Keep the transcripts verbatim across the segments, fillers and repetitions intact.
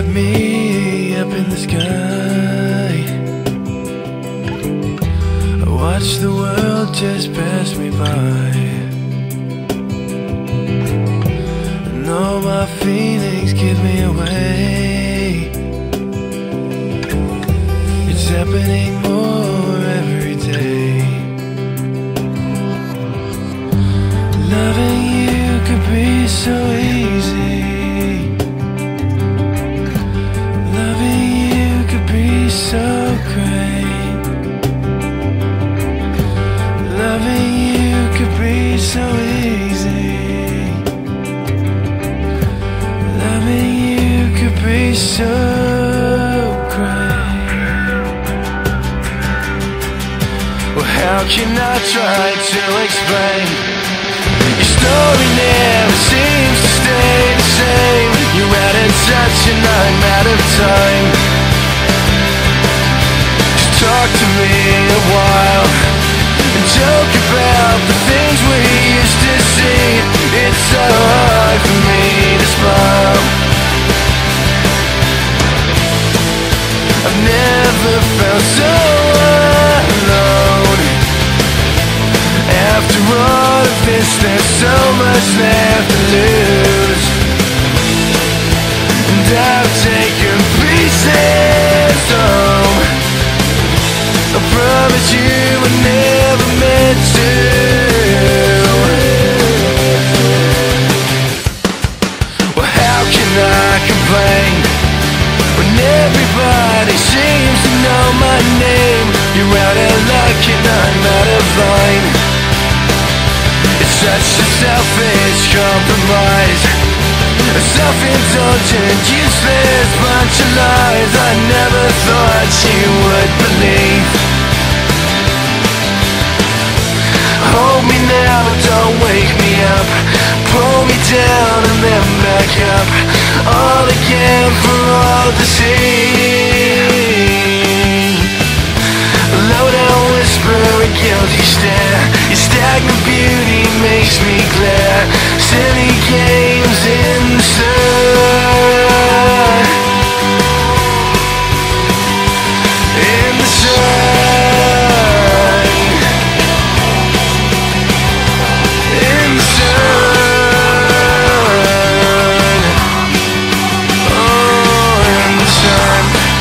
Met me up in the sky. I watched the world just pass me by, and all my feelings give me away. It's happening more every day. Loving you could be so easy. Loving you could be so great. Loving you could be so easy. Loving you could be so great. Well, how can I try to explain? Your story never seems to stay the same. You're out of touch and I'm out of time. Just talk to me a while and joke about the things we used to see. It's so hard for me to smile. I've never felt so alone. After all of this, there's so much left to lose, and I've taken pieces home. I promise you I never meant to. Well, how can I complain when everybody seems to know my name? You're out of luck and I'm out of line. It's such a selfish compromise, a self-indulgent, useless bunch of lies I never thought you would believe. Hold me now, don't wake me up. Pull me down and then back up, all again for all to see. Low down whisper, a guilty stare. Your stagnant beauty makes me glare. Silly games in the sun, in the sun, in the sun, oh, in the sun.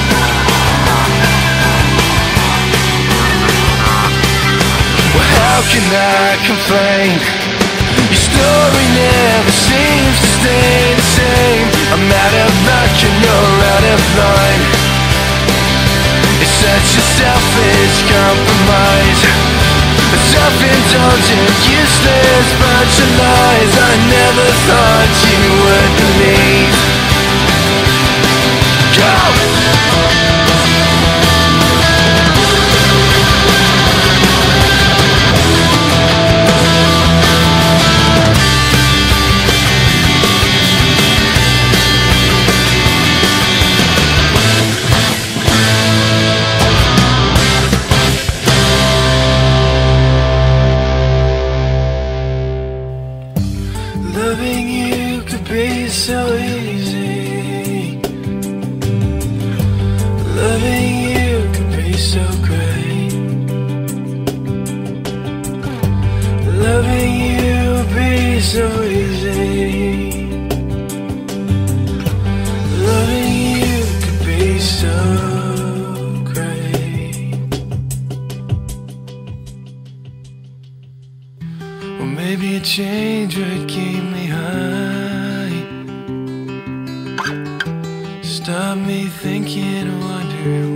Well, how can I complain? Your story never seems to stay the same. I'm out of luck and you're out of line. It's such a selfish compromise, a self-indulgent, useless bunch of lies I never thought you would believe. Go! Loving you could be so easy. Loving you could be so great. Loving you would be so easy. Loving you could be so great. Well, maybe a change would keep me high, stop me thinking and wondering